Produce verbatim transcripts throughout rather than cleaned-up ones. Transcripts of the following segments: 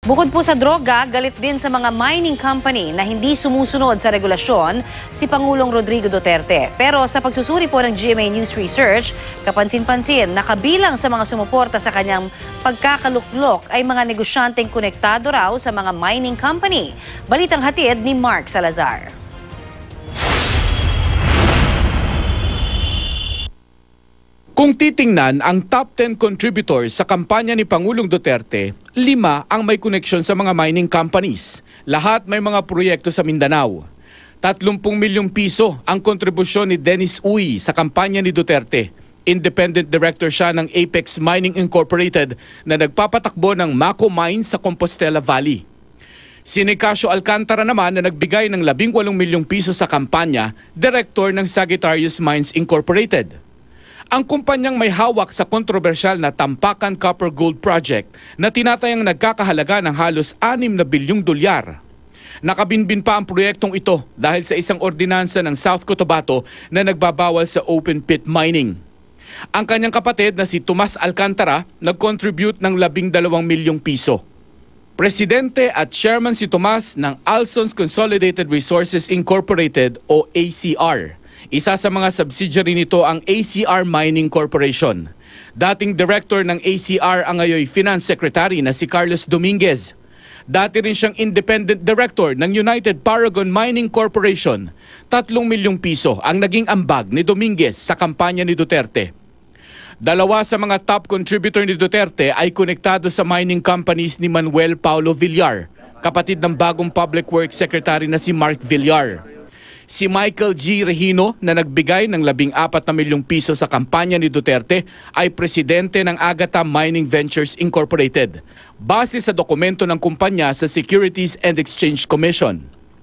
Bukod po sa droga, galit din sa mga mining company na hindi sumusunod sa regulasyon si Pangulong Rodrigo Duterte. Pero sa pagsusuri po ng G M A News Research, kapansin-pansin na kabilang sa mga sumuporta sa kanyang pagkakaluklok ay mga negosyanteng konektado raw sa mga mining company. Balitang hatid ni Mark Salazar. Kung titingnan ang top ten contributors sa kampanya ni Pangulong Duterte, lima ang may koneksyon sa mga mining companies. Lahat may mga proyekto sa Mindanao. tatlumpung milyong piso ang kontribusyon ni Dennis Uy sa kampanya ni Duterte. Independent director siya ng Apex Mining Incorporated na nagpapatakbo ng Mako Mines sa Compostela Valley. Si Nicasio Alcantara naman na nagbigay ng labing walong milyong piso sa kampanya, director ng Sagittarius Mines Incorporated. Ang kumpanyang may hawak sa kontrobersyal na Tampakan Copper Gold Project na tinatayang nagkakahalaga ng halos anim na bilyong dolyar. Nakabinbin pa ang proyektong ito dahil sa isang ordinansa ng South Cotabato na nagbabawal sa open pit mining. Ang kanyang kapatid na si Tomas Alcantara nag-contribute ng labing dalawang milyong piso. Presidente at chairman si Tomas ng Alsons Consolidated Resources Incorporated o A C R. Isa sa mga subsidiary nito ang A C R Mining Corporation. Dating director ng A C R ang ngayon Finance Secretary na si Carlos Dominguez. Dati rin siyang independent director ng United Paragon Mining Corporation. Tatlong milyong piso ang naging ambag ni Dominguez sa kampanya ni Duterte. Dalawa sa mga top contributor ni Duterte ay konektado sa mining companies ni Manuel Paulo Villar, kapatid ng bagong Public Works Secretary na si Mark Villar. Si Michael G. Regino na nagbigay ng labing apat na milyong piso sa kampanya ni Duterte ay presidente ng Agata Mining Ventures Incorporated, base sa dokumento ng kumpanya sa Securities and Exchange Commission.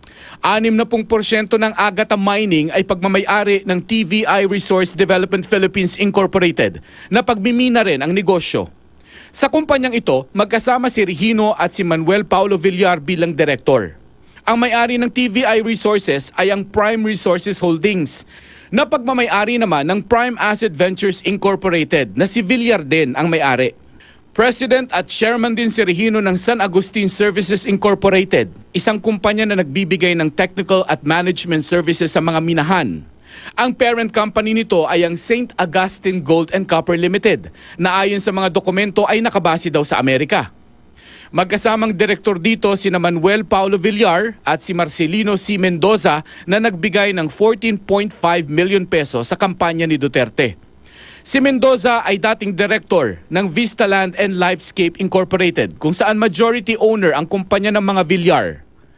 Anim na pung porsyento ng Agata Mining ay pagmamayari ng T V I Resource Development Philippines Incorporated na pagmimina rin ang negosyo. Sa kumpanyang ito, magkasama si Regino at si Manuel Paulo Villar bilang direktor. Ang may-ari ng T V I Resources ay ang Prime Resources Holdings, na pagmamay-ari naman ng Prime Asset Ventures Incorporated na si Villar din ang may-ari. President at chairman din si Regino ng San Agustin Services Incorporated, isang kumpanya na nagbibigay ng technical at management services sa mga minahan. Ang parent company nito ay ang Saint Augustine Gold and Copper Limited, na ayon sa mga dokumento ay nakabase daw sa Amerika. Magkasamang direktor dito sina Manuel Paulo Villar at si Marcelino C. Mendoza na nagbigay ng fourteen point five million peso sa kampanya ni Duterte. Si Mendoza ay dating direktor ng Vista Land and Lifescape Incorporated, kung saan majority owner ang kumpanya ng mga Villar.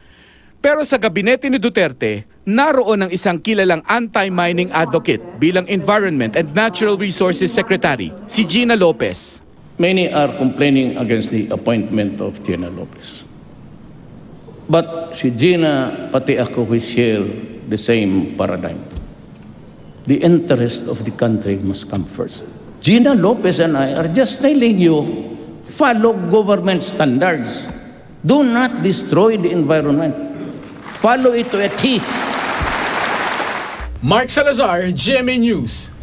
Pero sa gabinete ni Duterte, naroon ang isang kilalang anti-mining advocate bilang Environment and Natural Resources Secretary, si Gina Lopez. Many are complaining against the appointment of Gina Lopez. But si Gina, pati ako, we share the same paradigm. The interest of the country must come first. Gina Lopez and I are just telling you, follow government standards. Do not destroy the environment. Follow it to a T. Mark Salazar, G M A News.